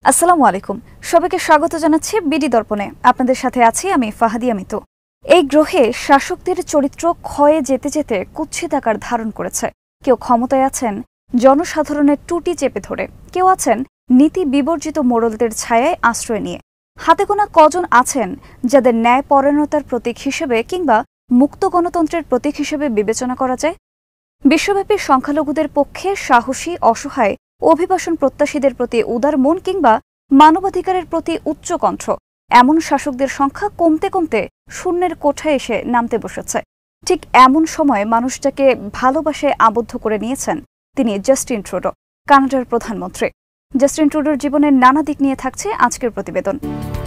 আসসালামু আলাইকুম। সবাইকে স্বাগত জানাচ্ছি বিডি দর্পণে। আপনাদের সাথে আছি আমি ফাহাদিয়া মিতু। এই গ্রহে শাসকদের চরিত্র ক্ষয়ে যেতে যেতে কুৎসিত আকার ধারণ করেছে। কেউ ক্ষমতায় আছেন জনসাধারণের টুটি চেপে ধরে, কেউ আছেন নীতি বিবর্জিত মোড়লদের ছায়ায় আশ্রয় নিয়ে। হাতে গোনা কজন আছেন যাদের ন্যায়পরায়ণতার প্রতীক হিসেবে কিংবা মুক্ত গণতন্ত্রের প্রতীক হিসেবে বিবেচনা করা যায়। বিশ্বব্যাপী সংখ্যালঘুদের পক্ষে সাহসী, অসহায়, অভিবাসন প্রত্যাশীদের প্রতি উদার মন কিংবা মানবাধিকারের প্রতি উচ্চ কণ্ঠ এমন শাসকদের সংখ্যা কমতে কমতে শূন্যের কোঠায় এসে নামতে বসেছে। ঠিক এমন সময় মানুষটাকে ভালোবাসায় আবদ্ধ করে নিয়েছেন তিনি জাস্টিন ট্রুডো, কানাডার প্রধানমন্ত্রী। জাস্টিন ট্রুডোর জীবনের নানা দিক নিয়ে থাকছে আজকের প্রতিবেদন।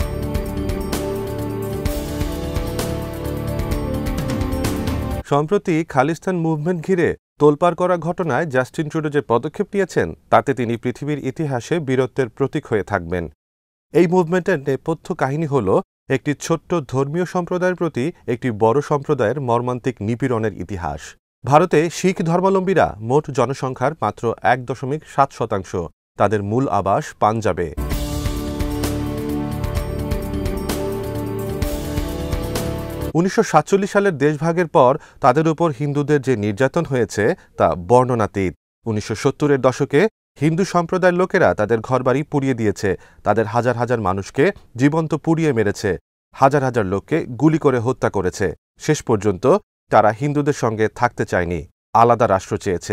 সম্প্রতি খালিস্তান মুভমেন্ট ঘিরে তোলপাড় করা ঘটনায় জাস্টিন ট্রুডো যে পদক্ষেপ নিয়েছেন তাতে তিনি পৃথিবীর ইতিহাসে বীরত্বের প্রতীক হয়ে থাকবেন। এই মুভমেন্টের নেপথ্য কাহিনী হল একটি ছোট্ট ধর্মীয় সম্প্রদায়ের প্রতি একটি বড় সম্প্রদায়ের মর্মান্তিক নিপীড়নের ইতিহাস। ভারতে শিখ ধর্মাবলম্বীরা মোট জনসংখ্যার মাত্র ১.৭%। তাদের মূল আবাস পাঞ্জাবে। (১৯৪৭) সালের দেশভাগের পর তাদের উপর হিন্দুদের যে নির্যাতন হয়েছে তা বর্ণনাতীত। ১৯৭০-এর দশকে হিন্দু সম্প্রদায়ের লোকেরা তাদের ঘরবাড়ি পুড়িয়ে দিয়েছে, তাদের হাজার হাজার মানুষকে জীবন্ত পুড়িয়ে মেরেছে, হাজার হাজার লোককে গুলি করে হত্যা করেছে। শেষ পর্যন্ত তারা হিন্দুদের সঙ্গে থাকতে চায়নি, আলাদা রাষ্ট্র চেয়েছে।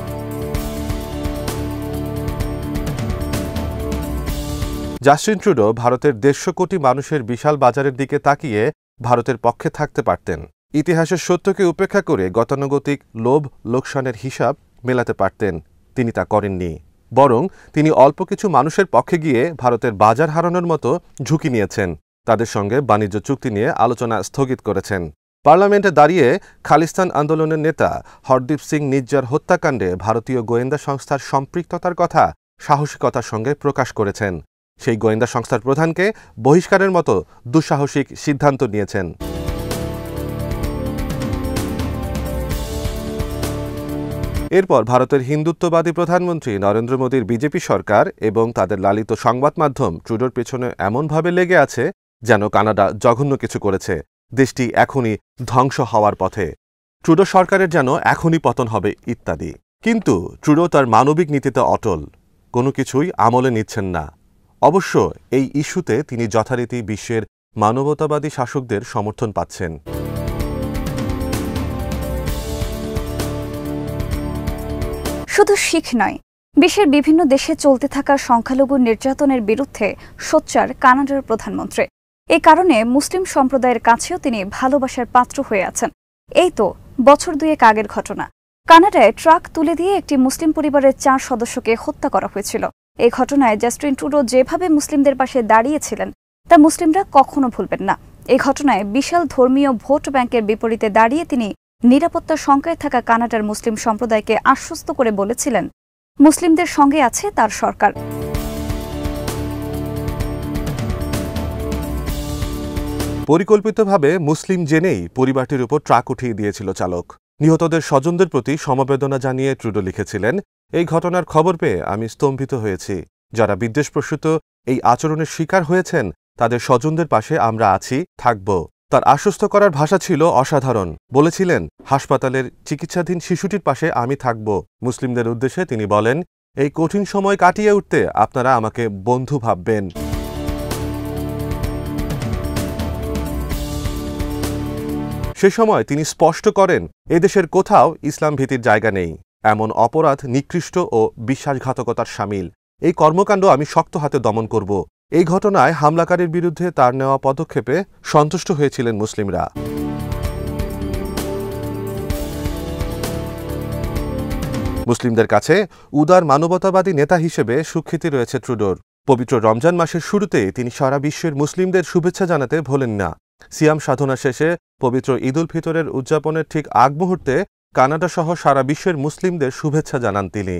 জাস্টিন ট্রুডো ভারতের ১৫০ কোটি মানুষের বিশাল বাজারের দিকে তাকিয়ে ভারতের পক্ষে থাকতে পারতেন। ইতিহাসের সত্যকে উপেক্ষা করে গতানুগতিক লোভ লোকসানের হিসাব মেলাতে পারতেন। তিনি তা করেননি, বরং তিনি অল্প কিছু মানুষের পক্ষে গিয়ে ভারতের বাজার হারানোর মতো ঝুঁকি নিয়েছেন। তাদের সঙ্গে বাণিজ্য চুক্তি নিয়ে আলোচনা স্থগিত করেছেন। পার্লামেন্টে দাঁড়িয়ে খালিস্তান আন্দোলনের নেতা হরদীপ সিং নিজ্জার হত্যাকাণ্ডে ভারতীয় গোয়েন্দা সংস্থার সম্পৃক্ততার কথা সাহসিকতার সঙ্গে প্রকাশ করেছেন। সেই গোয়েন্দা সংস্থার প্রধানকে বহিষ্কারের মতো দুঃসাহসিক সিদ্ধান্ত নিয়েছেন। এরপর ভারতের হিন্দুত্ববাদী প্রধানমন্ত্রী নরেন্দ্র মোদীর বিজেপি সরকার এবং তাদের লালিত সংবাদ মাধ্যম ট্রুডোর পেছনে এমনভাবে লেগে আছে যেন কানাডা জঘন্য কিছু করেছে, দেশটি এখনই ধ্বংস হওয়ার পথে, ট্রুডো সরকারের যেন এখনই পতন হবে ইত্যাদি। কিন্তু ট্রুডো তার মানবিক নীতিতে অটল, কোনো কিছুই আমলে নিচ্ছেন না। অবশ্য এই ইস্যুতে তিনি যথারীতি বিশ্বের মানবতাবাদী শাসকদের সমর্থন পাচ্ছেন। শুধু শিখ নয়, বিশ্বের বিভিন্ন দেশে চলতে থাকা সংখ্যালঘু নির্যাতনের বিরুদ্ধে সোচ্চার কানাডার প্রধানমন্ত্রী। এই কারণে মুসলিম সম্প্রদায়ের কাছেও তিনি ভালোবাসার পাত্র হয়ে আছেন। এই তো বছর দুয়েক আগের ঘটনা। কানাডায় ট্রাক তুলে দিয়ে একটি মুসলিম পরিবারের ৪ সদস্যকে হত্যা করা হয়েছিল। এই ঘটনায় জাস্টিন ট্রুডো যেভাবে মুসলিমদের পাশে দাঁড়িয়েছিলেন তা মুসলিমরা কখনো ভুলবেন না। এই ঘটনায় বিশাল ধর্মীয় ভোট ব্যাংকের বিপরীতে দাঁড়িয়ে তিনি নিরাপত্তার শঙ্কায় থাকা কানাডার মুসলিম সম্প্রদায়কে আশ্বস্ত করে বলেছিলেন, মুসলিমদের সঙ্গে আছে তার সরকার। পরিকল্পিতভাবে মুসলিম জেনেই পরিবারটির উপর ট্রাক উঠিয়ে দিয়েছিল চালক। নিহতদের স্বজনদের প্রতি সমবেদনা জানিয়ে ট্রুডো লিখেছিলেন, এই ঘটনার খবর পেয়ে আমি স্তম্ভিত হয়েছি। যারা বিদ্বেষপ্রসূত এই আচরণের শিকার হয়েছেন তাদের স্বজনদের পাশে আমরা আছি, থাকব। তার আশ্বস্ত করার ভাষা ছিল অসাধারণ। বলেছিলেন, হাসপাতালের চিকিৎসাধীন শিশুটির পাশে আমি থাকব। মুসলিমদের উদ্দেশ্যে তিনি বলেন, এই কঠিন সময় কাটিয়ে উঠতে আপনারা আমাকে বন্ধু ভাববেন। সে সময় তিনি স্পষ্ট করেন, এদেশের কোথাও ইসলাম ভীতির জায়গা নেই। এমন অপরাধ নিকৃষ্ট ও বিশ্বাসঘাতকতার শামিল। এই কর্মকাণ্ড আমি শক্ত হাতে দমন করব। এই ঘটনায় হামলাকারীর বিরুদ্ধে তার নেওয়া পদক্ষেপে সন্তুষ্ট হয়েছিলেন মুসলিমরা। মুসলিমদের কাছে উদার মানবতাবাদী নেতা হিসেবে সুখ্যাতি রয়েছে ট্রুডোর। পবিত্র রমজান মাসের শুরুতেই তিনি সারা বিশ্বের মুসলিমদের শুভেচ্ছা জানাতে ভোলেন না। সিয়াম সাধনা শেষে পবিত্র ঈদ উল ফিতরের উদযাপনের ঠিক আগ মুহূর্তে কানাডা সহ সারা বিশ্বের মুসলিমদের শুভেচ্ছা জানান তিনি।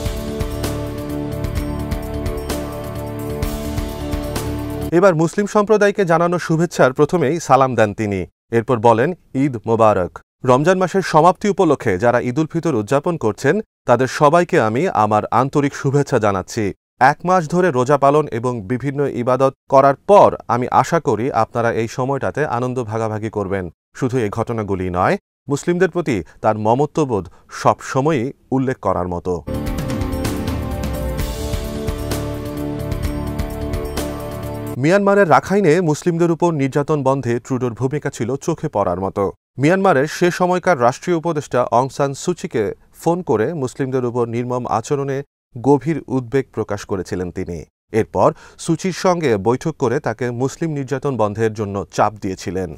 এবার মুসলিম সম্প্রদায়কে জানানো শুভেচ্ছার প্রথমেই সালাম দেন তিনি। এরপর বলেন, ঈদ মোবারক। রমজান মাসের সমাপ্তি উপলক্ষে যারা ঈদ উল ফিতর উদযাপন করছেন তাদের সবাইকে আমি আমার আন্তরিক শুভেচ্ছা জানাচ্ছি। 1 মাস ধরে রোজা পালন এবং বিভিন্ন ইবাদত করার পর আমি আশা করি আপনারা এই সময়টাতে আনন্দ ভাগাভাগি করবেন। শুধু এই ঘটনাগুলি নয়, মুসলিমদের প্রতি তার মমত্ববোধ সবসময়ই উল্লেখ করার মতো। মিয়ানমারের রাখাইনে মুসলিমদের উপর নির্যাতন বন্ধে ট্রুডোর ভূমিকা ছিল চোখে পড়ার মতো। মিয়ানমারের সে সময়কার রাষ্ট্রীয় উপদেষ্টা অং সান সুচিকে ফোন করে মুসলিমদের উপর নির্মম আচরণে গভীর উদ্বেগ প্রকাশ করেছিলেন তিনি। এরপর সুচির সঙ্গে বৈঠক করে তাকে মুসলিম নির্যাতন বন্ধের জন্য চাপ দিয়েছিলেন।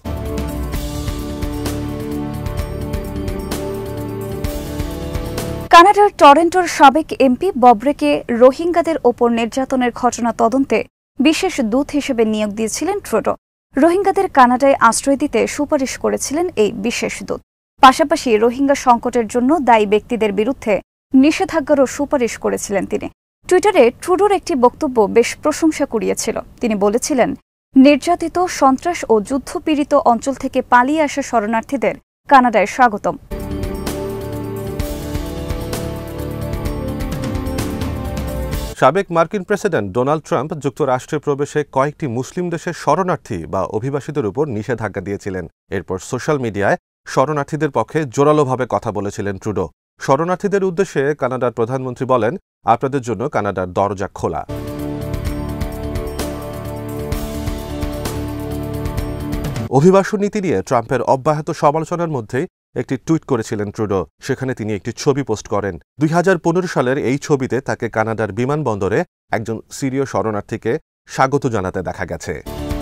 কানাডার টরন্টোর সাবেক এমপি ববরেকে রোহিঙ্গাদের ওপর নির্যাতনের ঘটনা তদন্তে বিশেষ দূত হিসেবে নিয়োগ দিয়েছিলেন ট্রুডো। রোহিঙ্গাদের কানাডায় আশ্রয় দিতে সুপারিশ করেছিলেন এই বিশেষ দূত। পাশাপাশি রোহিঙ্গা সংকটের জন্য দায়ী ব্যক্তিদের বিরুদ্ধে নিষেধাজ্ঞারও সুপারিশ করেছিলেন তিনি। টুইটারে ট্রুডোর একটি বক্তব্য বেশ প্রশংসা কুড়িয়েছিল। তিনি বলেছিলেন, নির্যাতিত, সন্ত্রাস ও যুদ্ধপীড়িত অঞ্চল থেকে পালিয়ে আসা শরণার্থীদের কানাডায় স্বাগতম। সাবেক মার্কিন প্রেসিডেন্ট ডোনাল্ড ট্রাম্প যুক্তরাষ্ট্রে প্রবেশে কয়েকটি মুসলিম দেশের শরণার্থী বা অভিবাসীদের উপর নিষেধাজ্ঞা দিয়েছিলেন। এরপর সোশ্যাল মিডিয়ায় শরণার্থীদের পক্ষে জোরালোভাবে কথা বলেছিলেন ট্রুডো। শরণার্থীদের উদ্দেশ্যে কানাডার প্রধানমন্ত্রী বলেন, আপনাদের জন্য কানাডার দরজা খোলা। অভিবাসন নীতি নিয়ে ট্রাম্পের অব্যাহত সমালোচনার মধ্যেই একটি টুইট করেছিলেন ট্রুডো। সেখানে তিনি একটি ছবি পোস্ট করেন। 2015 সালের এই ছবিতে তাকে কানাডার বিমানবন্দরে একজন সিরীয় শরণার্থীকে স্বাগত জানাতে দেখা গেছে।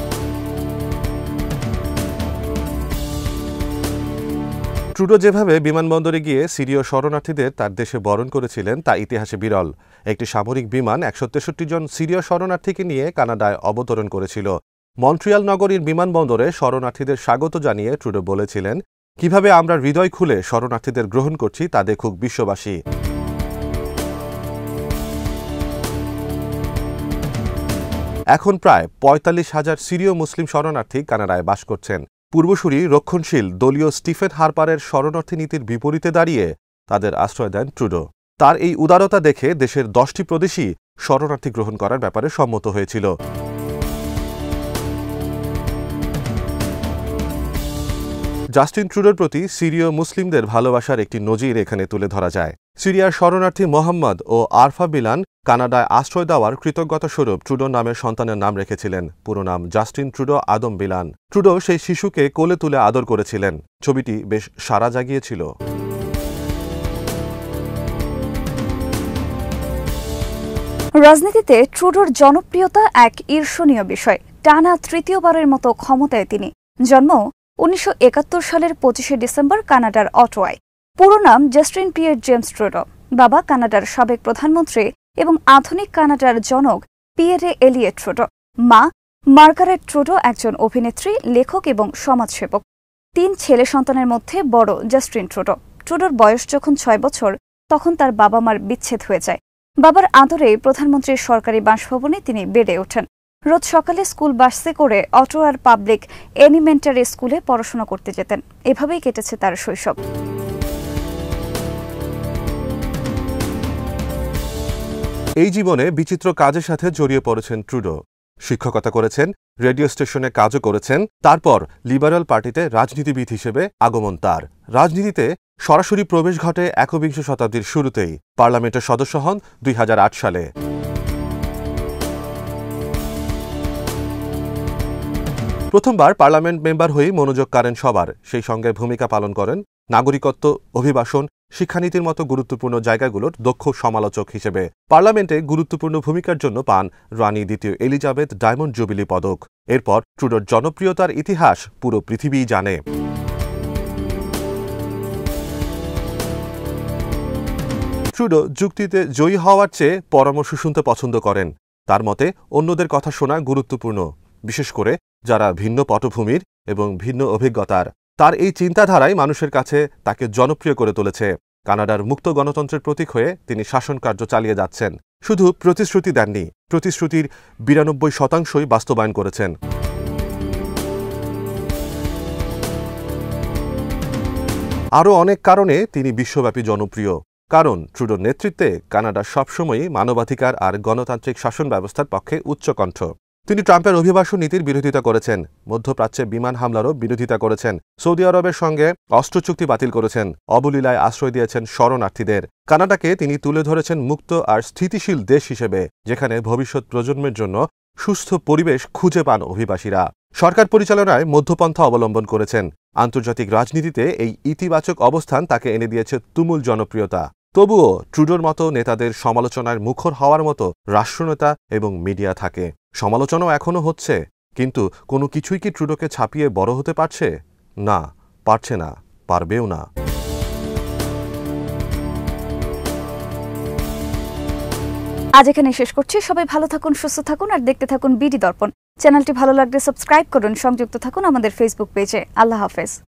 ট্রুডো যেভাবে বিমানবন্দরে গিয়ে সিরীয় শরণার্থীদের তার দেশে বরণ করেছিলেন তা ইতিহাসে বিরল। একটি সামরিক বিমান 163 জন সিরীয় শরণার্থীকে নিয়ে কানাডায় অবতরণ করেছিল। মন্ট্রিয়াল নগরীর বিমানবন্দরে শরণার্থীদের স্বাগত জানিয়ে ট্রুডো বলেছিলেন, কিভাবে আমরা হৃদয় খুলে শরণার্থীদের গ্রহণ করছি তা দেখুক বিশ্ববাসী। এখন প্রায় 45,000 সিরীয় মুসলিম শরণার্থী কানাডায় বাস করছেন। পূর্বসূরি রক্ষণশীল দলীয় স্টিফেন হারপারের শরণার্থী নীতির বিপরীতে দাঁড়িয়ে তাদের আশ্রয় দেন ট্রুডো। তার এই উদারতা দেখে দেশের 10টি প্রদেশই শরণার্থী গ্রহণ করার ব্যাপারে সম্মত হয়েছিল। জাস্টিন ট্রুডোর প্রতি সিরীয় মুসলিমদের ভালোবাসার একটি নজির এখানে তুলে ধরা যায়। সিরিয়ার শরণার্থী মোহাম্মদ ও আরফা বিলান কানাডায় আশ্রয় দেওয়ার কৃতজ্ঞতাস্বরূপ ট্রুডো নামের সন্তানের নাম রেখেছিলেন। পুরো নাম জাস্টিন ট্রুডো আদম বিলান। ট্রুডো সেই শিশুকে কোলে তুলে আদর করেছিলেন। ছবিটি বেশ সাড়া জাগিয়েছিল। রাজনীতিতে ট্রুডোর জনপ্রিয়তা এক ঈর্ষণীয় বিষয়। টানা তৃতীয়বারের মতো ক্ষমতায় তিনি। জন্ম 1971 সালের 25শে ডিসেম্বর কানাডার অটোয়ায়। পুরো নাম জাস্টিন পিয়ের জেমস ট্রুডো। বাবা কানাডার সাবেক প্রধানমন্ত্রী এবং আধুনিক কানাডার জনক পিয়েরে এলিয়েট ট্রুডো। মা মার্গারেট ট্রুডো একজন অভিনেত্রী, লেখক এবং সমাজসেবক। 3 ছেলে সন্তানের মধ্যে বড় জাস্টিন ট্রুডো। ট্রুডোর বয়স যখন 6 বছর তখন তার বাবা মার বিচ্ছেদ হয়ে যায়। বাবার আদরে প্রধানমন্ত্রীর সরকারি বাসভবনে তিনি বেড়ে ওঠেন। রোজ সকালে স্কুল বাসে করে অটোয়ার পাবলিক এলিমেন্টারি স্কুলে পড়াশোনা করতে যেতেন। এভাবেই কেটেছে তার শৈশব। এই জীবনে বিচিত্র কাজের সাথে জড়িয়ে পড়েছেন ট্রুডো। শিক্ষকতা করেছেন, রেডিও স্টেশনে কাজও করেছেন। তারপর লিবারেল পার্টিতে রাজনীতিবিদ হিসেবে আগমন তার। রাজনীতিতে সরাসরি প্রবেশ ঘটে 21 শতাব্দীর শুরুতেই। পার্লামেন্টের সদস্য হন 2008 সালে। প্রথমবার পার্লামেন্ট মেম্বার হয়ে মনোযোগ কাড়েন সবার। সেই সঙ্গে ভূমিকা পালন করেন নাগরিকত্ব, অভিবাসন, শিক্ষানীতির মতো গুরুত্বপূর্ণ জায়গাগুলোর দক্ষ সমালোচক হিসেবে। পার্লামেন্টে গুরুত্বপূর্ণ ভূমিকার জন্য পান রানী দ্বিতীয় এলিজাবেথ ডায়মন্ড জুবিলি পদক। এরপর ট্রুডোর জনপ্রিয়তার ইতিহাস পুরো পৃথিবী জানে। ট্রুডো যুক্তিতে জয়ী হওয়ার চেয়ে পরামর্শ শুনতে পছন্দ করেন। তার মতে অন্যদের কথা শোনা গুরুত্বপূর্ণ, বিশেষ করে যারা ভিন্ন পটভূমির এবং ভিন্ন অভিজ্ঞতার। তার এই চিন্তাধারাই মানুষের কাছে তাকে জনপ্রিয় করে তুলেছে। কানাডার মুক্ত গণতন্ত্রের প্রতীক হয়ে তিনি শাসনকার্য চালিয়ে যাচ্ছেন। শুধু প্রতিশ্রুতি দেননি, প্রতিশ্রুতির 92% বাস্তবায়ন করেছেন। আরও অনেক কারণে তিনি বিশ্বব্যাপী জনপ্রিয়। কারণ ট্রুডোর নেতৃত্বে কানাডা সবসময়ই মানবাধিকার আর গণতান্ত্রিক শাসন ব্যবস্থার পক্ষে উচ্চকণ্ঠ। তিনি ট্রাম্পের অভিবাসন নীতির বিরোধিতা করেছেন, মধ্যপ্রাচ্যে বিমান হামলারও বিরোধিতা করেছেন, সৌদি আরবের সঙ্গে অস্ত্র চুক্তি বাতিল করেছেন, অবলীলায় আশ্রয় দিয়েছেন শরণার্থীদের। কানাডাকে তিনি তুলে ধরেছেন মুক্ত আর স্থিতিশীল দেশ হিসেবে, যেখানে ভবিষ্যৎ প্রজন্মের জন্য সুস্থ পরিবেশ খুঁজে পান অভিবাসীরা। সরকার পরিচালনায় মধ্যপন্থা অবলম্বন করেছেন। আন্তর্জাতিক রাজনীতিতে এই ইতিবাচক অবস্থান তাকে এনে দিয়েছে তুমুল জনপ্রিয়তা। তবুও ট্রুডোর মতো নেতাদের সমালোচনার মুখর হওয়ার মতো রাষ্ট্রনেতা এবং মিডিয়া থাকে। সমালোচনাও এখনও হচ্ছে, কিন্তু কোনো কিছুই কি ট্রুডোকে ছাপিয়ে বড় হতে পারছে? না, পারছে না, পারবেও না। আজ এখানে শেষ করছি। সবাই ভালো থাকুন, সুস্থ থাকুন আর দেখতে থাকুন বিডি দর্পণ। চ্যানেলটি ভালো লাগলে সাবস্ক্রাইব করুন, সংযুক্ত থাকুন আমাদের ফেসবুক পেজে। আল্লাহ হাফেজ।